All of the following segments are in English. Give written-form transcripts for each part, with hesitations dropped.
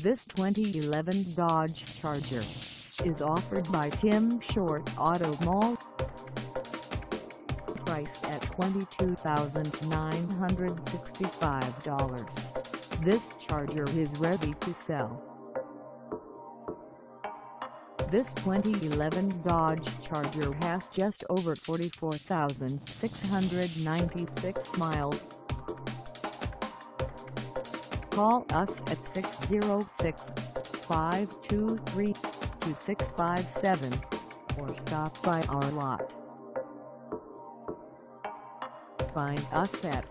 This 2011 Dodge Charger is offered by Tim Short Auto Mall. Priced at $22,965. This Charger is ready to sell. This 2011 Dodge Charger has just over 44,696 miles. Call us at 606-523-2657 or stop by our lot. Find us at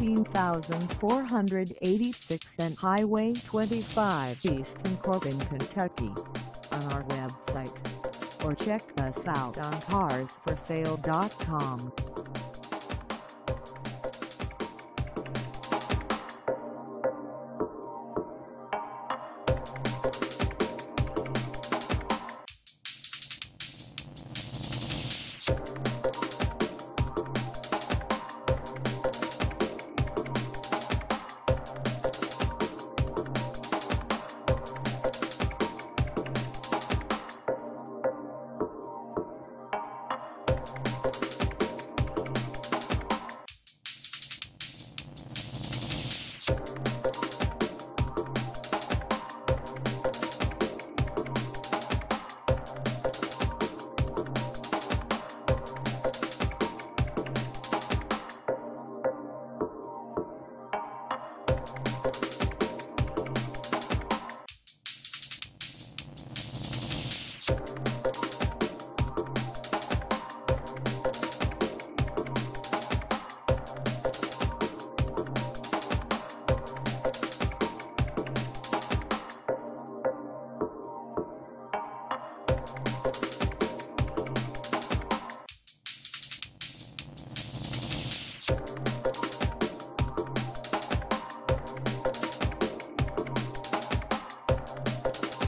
14,486 and Highway 25 East in Corbin, Kentucky on our website, or check us out on carsforsale.com.